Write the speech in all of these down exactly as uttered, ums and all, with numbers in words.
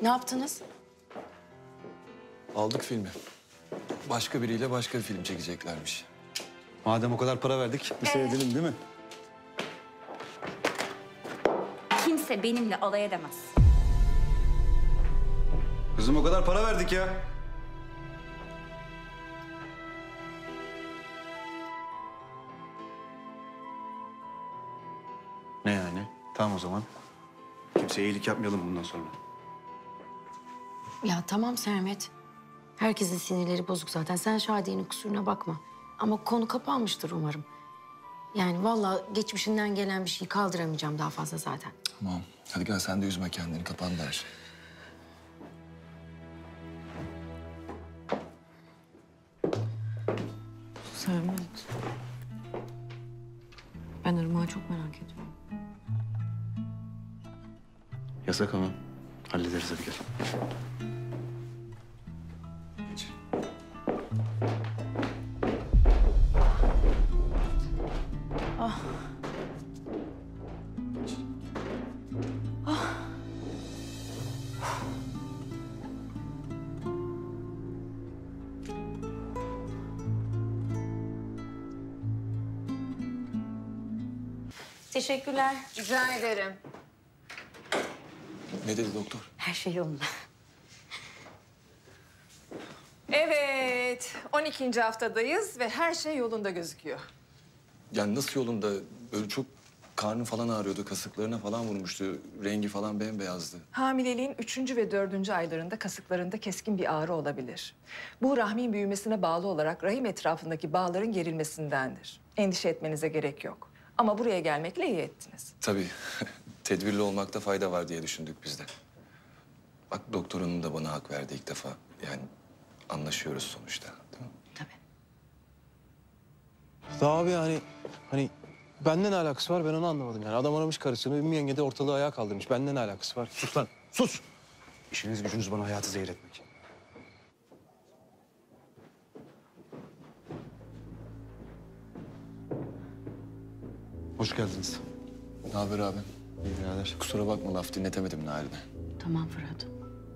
Ne yaptınız? Aldık filmi. Başka biriyle başka bir film çekeceklermiş. Madem o kadar para verdik, bir seyredelim değil mi? Kimse benimle alay edemez. Kızım o kadar para verdik ya. Ne yani? Tamam o zaman. Kimseye iyilik yapmayalım bundan sonra. Ya tamam Sermet. Herkesin sinirleri bozuk zaten. Sen Şadiye'nin kusuruna bakma. Ama konu kapanmıştır umarım. Yani vallahi geçmişinden gelen bir şeyi kaldıramayacağım daha fazla zaten. Tamam. Hadi gel sen de üzme kendini. Kapandı her şey. Sermet. Ben Irmak'ı çok merak ediyorum. Yasak ama. Hallederiz hadi gel. Geç. Teşekkürler. Rica ederim. Ne dedi doktor? Her şey yolunda. Evet, on ikinci haftadayız ve her şey yolunda gözüküyor. Yani nasıl yolunda? Böyle çok karnı falan ağrıyordu. Kasıklarına falan vurmuştu. Rengi falan bembeyazdı. Hamileliğin üçüncü ve dördüncü aylarında kasıklarında keskin bir ağrı olabilir. Bu rahmin büyümesine bağlı olarak rahim etrafındaki bağların gerilmesindendir. Endişe etmenize gerek yok. Ama buraya gelmekle iyi ettiniz. Tabii. Tedbirli olmakta fayda var diye düşündük biz de. Bak doktor hanım da bana hak verdi ilk defa. Yani anlaşıyoruz sonuçta. Değil mi? Tabii. Daha abi hani hani benden ne alakası var ben onu anlamadım yani. Adam aramış karısını, Ümmü yenge de ortalığı ayağa kaldırmış. Benden ne alakası var? Sus lan, sus! İşiniz gücünüz bana hayatı zehir etmek. Hoş geldiniz. Ne haber abi? İyi birader. Kusura bakma laf dinletemedim Narin'e. Tamam Fırat.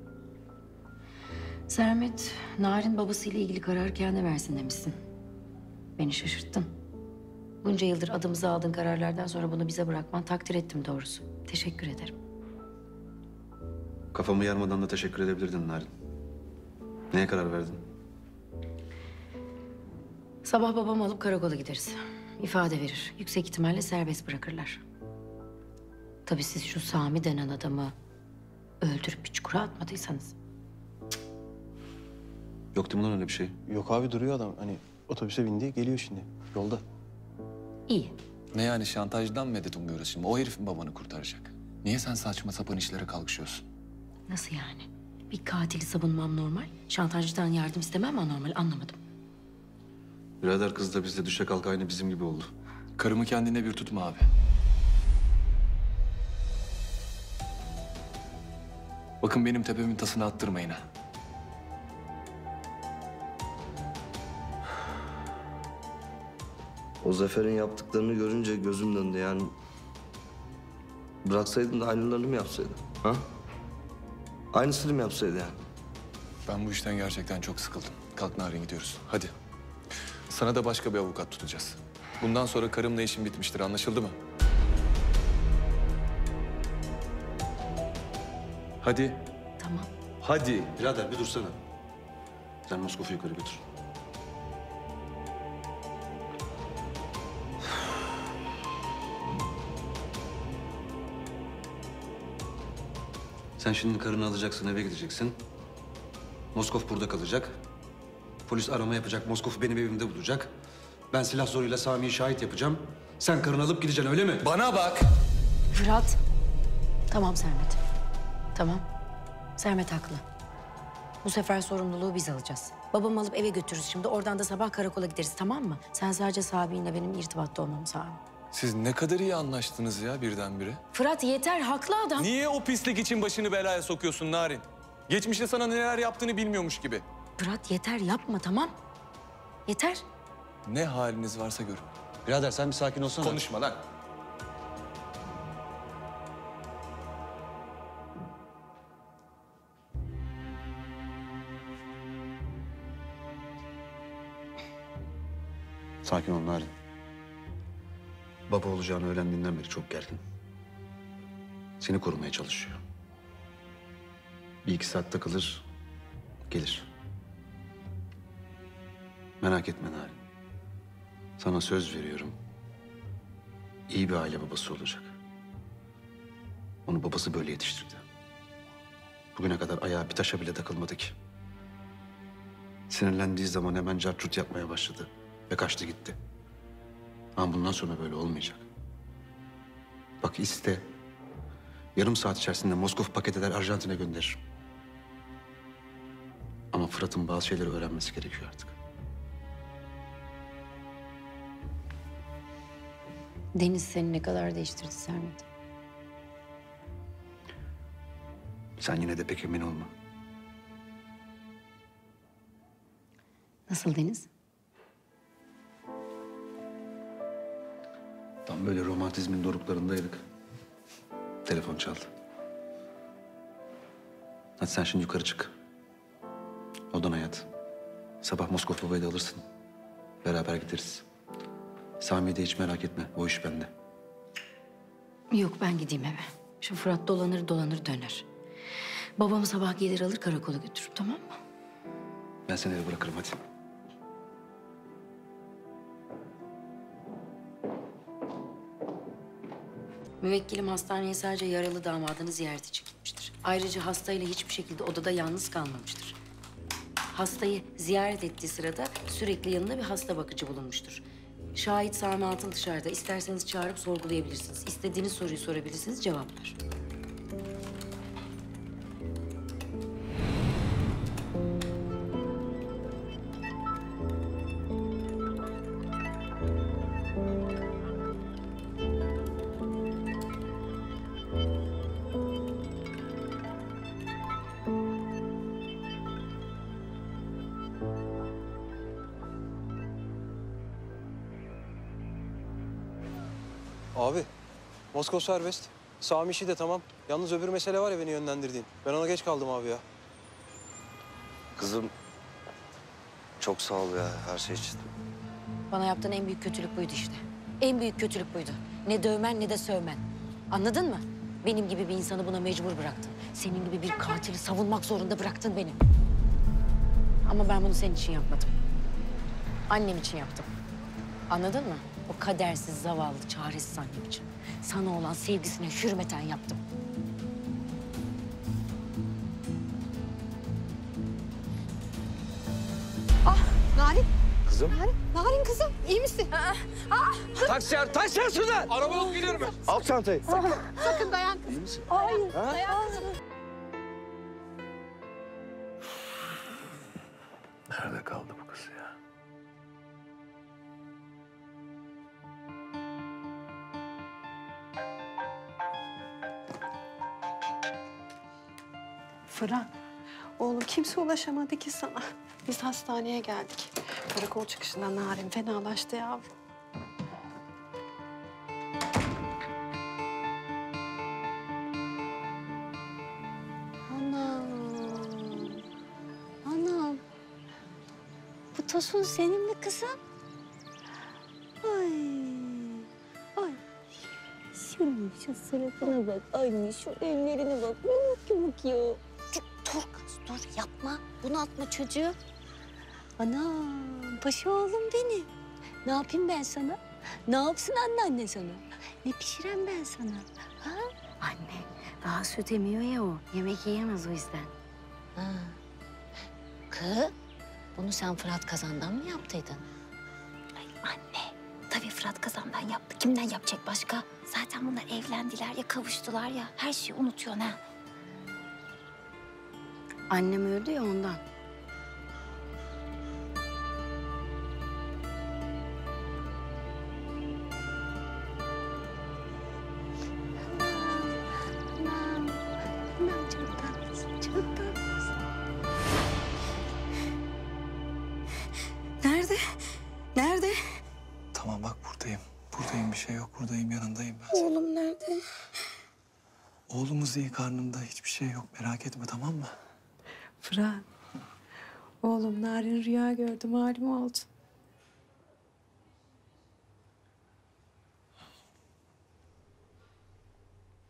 Sermet, Narin babasıyla ilgili karar kendi versin demişsin. Beni şaşırttın. Bunca yıldır adımıza aldığın kararlardan sonra bunu bize bırakman takdir ettim doğrusu. Teşekkür ederim. Kafamı yarmadan da teşekkür edebilirdin Narin. Neye karar verdin? Sabah babamı alıp karakola gideriz. İfade verir. Yüksek ihtimalle serbest bırakırlar. Tabii siz şu Sami denen adamı öldürüp bir çukura atmadıysanız. Yok değil mi lan öyle bir şey? Yok abi duruyor adam. Hani otobüse bindi geliyor şimdi yolda. İyi. Ne yani şantajdan medet umuyoruz şimdi? O herif mi babanı kurtaracak? Niye sen saçma sapan işlere kalkışıyorsun? Nasıl yani? Bir katili savunmam normal. Şantajcıdan yardım istemem mi normal? Anlamadım. Birader kız da bizle düşe kalk aynı bizim gibi oldu. Karımı kendine bir tutma abi. Bakın benim tepemin tasını attırmayın ha. O Zafer'in yaptıklarını görünce gözüm döndü yani. Bıraksaydın da aynılarını mı yapsaydı? Ha? Aynısını mı yapsaydı yani? Ben bu işten gerçekten çok sıkıldım. Kalk Narin gidiyoruz. Hadi. Sana da başka bir avukat tutacağız. Bundan sonra karımla işim bitmiştir. Anlaşıldı mı? Hadi. Tamam. Hadi. Birader bir dursana. Sen Moskof'u yukarı götür. Sen şimdi karını alacaksın, eve gideceksin. Moskov burada kalacak. Polis arama yapacak, Moskov'u benim evimde bulacak. Ben silah zoruyla Sami'yi şahit yapacağım. Sen karını alıp gideceksin öyle mi? Bana bak. Fırat. Tamam Sermet. Tamam. Sermet haklı. Bu sefer sorumluluğu biz alacağız. Babamı alıp eve götürürüz şimdi. Oradan da sabah karakola gideriz tamam mı? Sen sadece Sabi'yle benim irtibatta olmamı sağla. Siz ne kadar iyi anlaştınız ya birdenbire. Fırat yeter haklı adam. Niye o pislik için başını belaya sokuyorsun Narin? Geçmişte sana neler yaptığını bilmiyormuş gibi. Fırat yeter yapma tamam. Yeter. Ne haliniz varsa görün. Birader sen bir sakin olsana. Konuşma lan. Sakin ol Narin. Baba olacağını öğrendiğinden beri çok gergin. Seni korumaya çalışıyor. Bir iki saat takılır, gelir. Merak etme Narin. Sana söz veriyorum. İyi bir aile babası olacak. Onu babası böyle yetiştirdi. Bugüne kadar ayağı bir taşa bile takılmadı ki. Sinirlendiği zaman hemen cartçut yapmaya başladı ve kaçtı gitti. Ama bundan sonra böyle olmayacak. Bak iste. Yarım saat içerisinde Moskov paket eder Arjantin'e gönderirim. Ama Fırat'ın bazı şeyleri öğrenmesi gerekiyor artık. Deniz seni ne kadar değiştirdi Sermet? Sen yine de pek emin olma. Nasıl Deniz? Tam böyle romantizmin doruklarındaydık. Telefon çaldı. Hadi sen şimdi yukarı çık. Odana yat. Sabah Moskov babayı da alırsın. Beraber gideriz. Sami'yi de hiç merak etme. O iş bende. Yok ben gideyim eve. Şu Fırat dolanır dolanır döner. Babam sabah gelir alır karakola götürür tamam mı? Ben seni eve bırakırım hadi. Müvekkilim hastaneye sadece yaralı damadını ziyaret için gitmiştir. Ayrıca hastayla hiçbir şekilde odada yalnız kalmamıştır. Hastayı ziyaret ettiği sırada sürekli yanında bir hasta bakıcı bulunmuştur. Şahit Sami Altın dışarıda. İsterseniz çağırıp sorgulayabilirsiniz. İstediğiniz soruyu sorabilirsiniz, cevaplar. Abi, Moskova serbest. Sami işi de tamam. Yalnız öbür mesele var ya beni yönlendirdiğin. Ben ona geç kaldım abi ya. Kızım çok sağ ol ya her şey için. Bana yaptığın en büyük kötülük buydu işte. En büyük kötülük buydu. Ne dövmen ne de sövmen. Anladın mı? Benim gibi bir insanı buna mecbur bıraktın. Senin gibi bir katili savunmak zorunda bıraktın beni. Ama ben bunu senin için yapmadım. Annem için yaptım. Anladın mı? O kadersiz, zavallı, çaresiz annem için. Sana olan sevgisine hürmeten yaptım. Narin, Kızım. Narin, Narin kızım iyi misin? Taksiyer, taksiyer şurada. Araba alıp geliyorum ben. Al çantayı. Sakın dayan kızım. İyi misin? Hayır, Ha? dayan kızım. Nerede kaldı bu kız ya? Fırat, oğlum kimse ulaşamadı ki sana. Biz hastaneye geldik. Karakol çıkışında Narin fenalaştı yavrum. Anam. Anam. Bu Tosun senin mi kızım? Ay. Ay. Şunun şu suratına bak. Anne şu ellerine bak. Yumuk yumuk ya. Dur, dur kız dur yapma. Bunaltma çocuğu. Anam paşa oğlum benim. Ne yapayım ben sana? Ne yapsın anneanne sana? Ne pişirem ben sana? Ha? Anne, daha süt emiyor ya o. Yemek yiyemez o yüzden. Ha. Kız, bunu sen Fırat Kazan'dan mı yaptıydın? Ay anne, tabii Fırat Kazan'dan yaptı. Kimden yapacak başka? Zaten bunlar evlendiler ya, kavuştular ya. Her şeyi unutuyorsun ha. Annem öldü ya ondan. Anam, anam çok tatlısın, çok tatlısın. Nerede? Nerede? Tamam bak buradayım. Buradayım bir şey yok. Buradayım yanındayım ben senin. Oğlum nerede? Oğlumuz iyi karnında. Hiçbir şey yok. Merak etme tamam mı? Fırat, oğlum Narin rüya gördü malum oldu.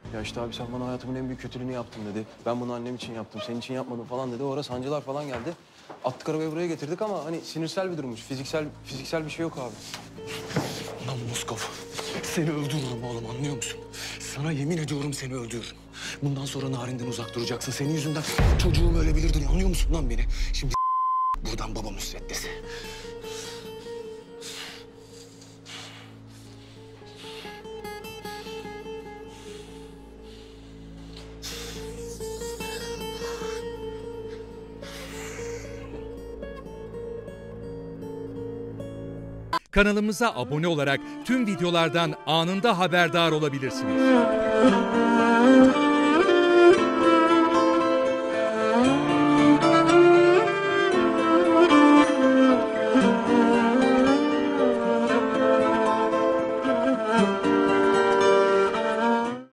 Ya işte abi sen bana hayatımın en büyük kötülüğünü yaptın dedi. Ben bunu annem için yaptım, senin için yapmadım falan dedi. O ara sancılar falan geldi. Attık arabayı buraya getirdik ama hani sinirsel bir durummuş. Fiziksel fiziksel bir şey yok abi. Lan Moskov, seni öldürürüm oğlum anlıyor musun? Sana yemin ediyorum seni öldürürüm. Bundan sonra Narin'den uzak duracaksın. Senin yüzünden çocuğum ölebilirdi anlıyor musun lan beni? Şimdi buradan baba müsveddesi. Kanalımıza abone olarak tüm videolardan anında haberdar olabilirsiniz.